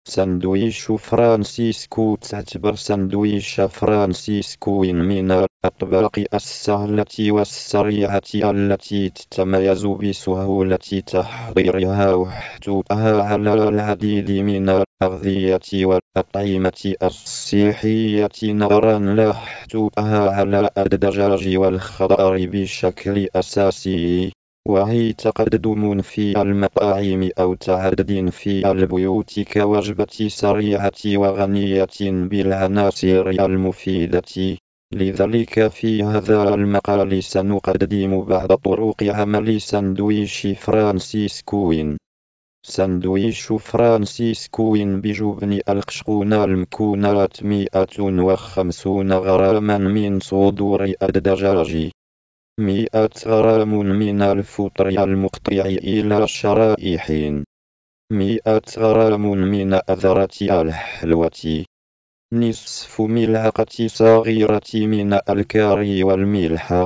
ساندويش فرانسيسكو تعتبر ساندويش فرانسيسكوي من الأطباق السهلة والسريعة التي تتميز بسهولة تحضيرها واحتوائها على العديد من الأغذية والأطعمة الصحية نظرا لاحتوائها على الدجاج والخضار بشكل أساسي، وهي تقدم في المطاعم أو تعدد في البيوت كوجبة سريعة وغنية بالعناصر المفيدة. لذلك في هذا المقال سنقدم بعض طرق عمل ساندويش فرانسيسكوي. ساندويش فرانسيسكوي بجبن القشقون المكونات 150 غراما من صدور الدجاج، 100 غرام من الفطر المقطع إلى شرائح، 100 غرام من أذرة الحلوى، نصف ملعقة صغيرة من الكاري والملح،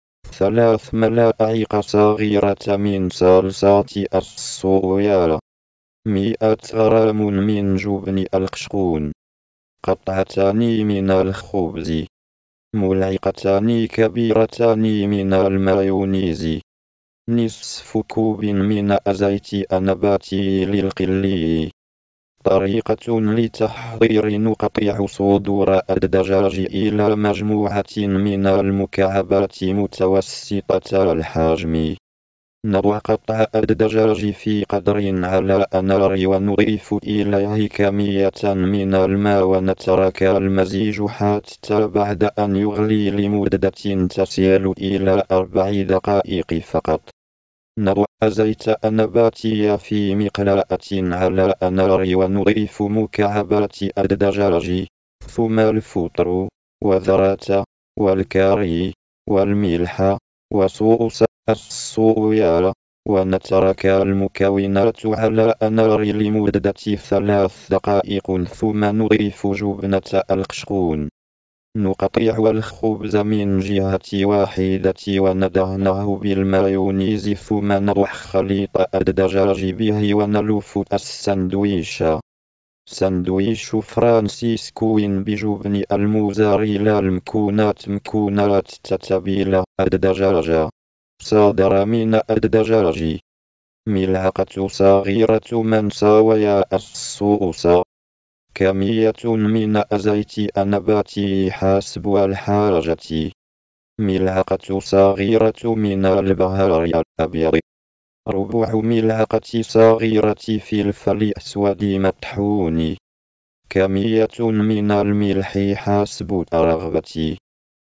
3 ملاعق صغيرة من صلصة الصويا، 100 غرام من جبن القشقون، قطعتان من الخبز، ملعقتان كبيرتان من المايونيز، نصف كوب من زيت النباتي للقلي. طريقة لتحضير: نقطع صدور الدجاج إلى مجموعة من المكعبات متوسطة الحجم. نضع قطع الدجاج في قدر على النار ونضيف إليه كمية من الماء ونترك المزيج حتى بعد أن يغلي لمدة تصل إلى 4 دقائق فقط. نضع زيت النباتي في مقلاة على النار ونضيف مكعبات الدجاج، ثم الفطر والذرة والكاري والملح وصوص الصويا، ونترك المكونات على النار لمدة 3 دقائق، ثم نضيف جبنة القشقون. نقطع الخبز من جهة واحدة وندهنه بالمايونيز، ثم نضع خليط الدجاج به ونلف الساندويش. ساندويش فرانسيسكوي بجبن الموزاريلا مكونات تتبيلة الدجاج، صادر من الدجاج، ملعقة صغيرة من صويا الصوص، كمية من زيت النباتي حسب الحاجة، ملعقة صغيرة من البهار الأبيض، ربع ملعقة صغيرة فلفل أسود مطحون، كمية من الملح حسب الرغبة.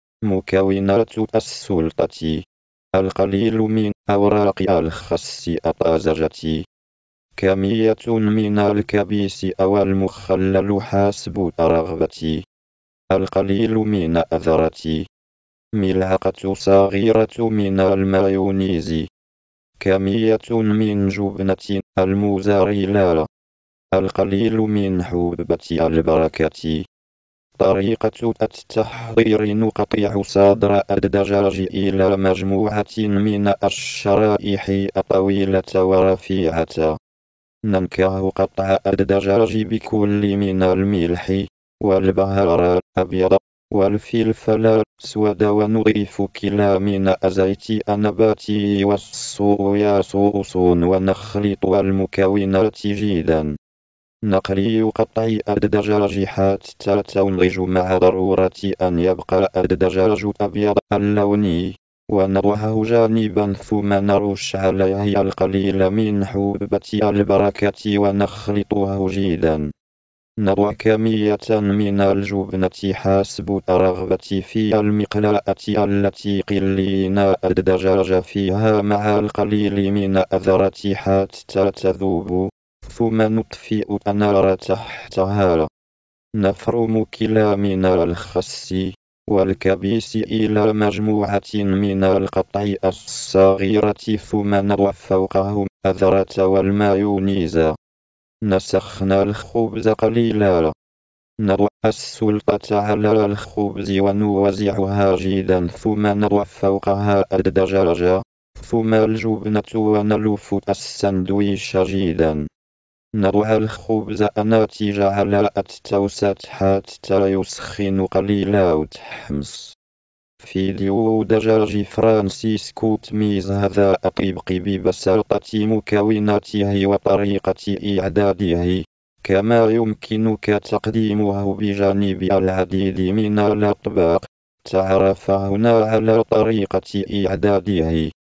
مكونات السلطة: القليل من أوراق الخس الطازجة، كمية من الكبيس أو المخلل حسب الرغبة، القليل من الذرة، ملعقة صغيرة من المايونيز، كمية من جبنة الموزاريلا، القليل من حبة البركة. طريقة التحضير: نقطع صدر الدجاج إلى مجموعة من الشرائح الطويلة ورفيعة. ننكه قطع الدجاج بكل من الملح والبهار الأبيض والفلفل الأسود، ونضيف كلا من زيت النباتي والصويا صوص، ونخلط المكونات جيدا. نقلي قطع الدجاج حتى تنضج مع ضرورة أن يبقى الدجاج أبيض اللون، ونضعه جانبا، ثم نرش عليه القليل من حبة البركة ونخلطه جيدا. نضع كمية من الجبنة حسب الرغبة في المقلاة التي قلينا الدجاج فيها مع القليل من الذرة حتى تذوب، ثم نطفئ النار تحتها. نفرم كلا من الخس والكبيس إلى مجموعة من القطع الصغيرة، ثم نضع فوقهم الذرة والمايونيز. نسخن الخبز قليلا. نضع السلطة على الخبز ونوزعها جيدا، ثم نضع فوقها الدجاج، ثم الجبنة، ونلف الساندويش جيدا. نضع الخبز ناتج على التوست حتى يسخن قليلا وتحمص. فيديو دجاج فرانسيسكو. تميز هذا الطبق ببساطة مكوناته وطريقة إعداده، كما يمكنك تقديمه بجانب العديد من الأطباق. تعرف هنا على طريقة إعداده.